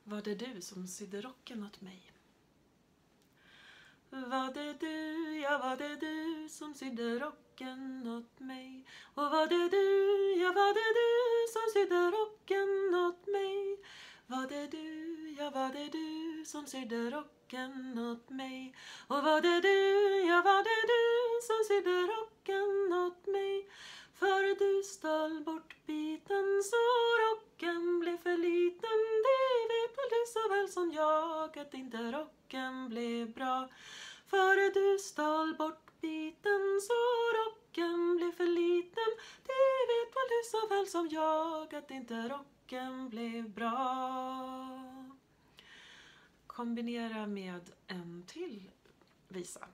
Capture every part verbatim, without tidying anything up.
Var det du som sydde rocken åt mig? Var det du, ja var det du som sydde rocken åt mig? Och var det du, ja var det du som sydde rocken åt mig? Var det du, ja var det du som sydde rocken åt mig? Och var det du, ja var det du som sydde rocken åt mig? För du stal bort biten så rocken blev för liten. Det vet väl du så väl som jag att inte rocken blev bra. För du stal bort biten så rocken blev för liten. Det vet väl du så väl som jag att inte rocken blev bra. Kombinera med en till visa.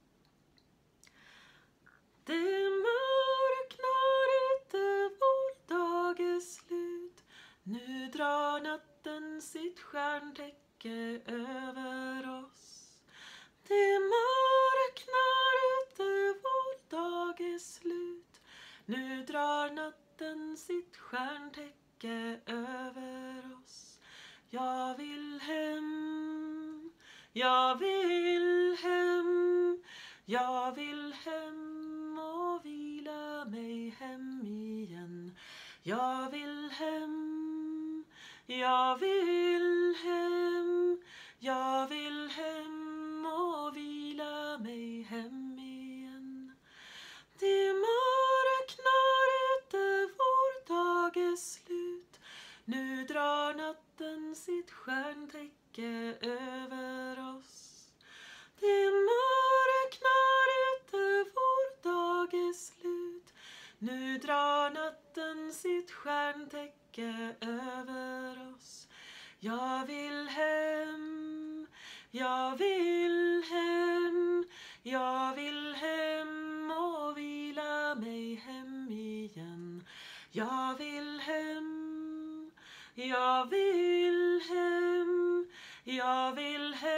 Det mörknar ute, vår dag är slut. Nu drar natten sitt stjärntäcke över oss. Det mörknar ute, vår dag är slut. Nu drar natten sitt stjärntäcke över oss. Jag vill hem, jag vill hem, jag vill hem och vila mig hem igen. Jag vill hem, jag vill hem, jag vill hem och vila mig hem igen. Det mörknar ute, vår dag är slut. Nu drar natten sitt stjärntäcke över oss. Det mörknar ute, vår dag är slut. Nu drar natten sitt stjärntäcke över oss. Jag vill hem, jag vill hem, jag vill hem och vila mig hem igen. Jag vill hem, jag vill hem, jag vill hem.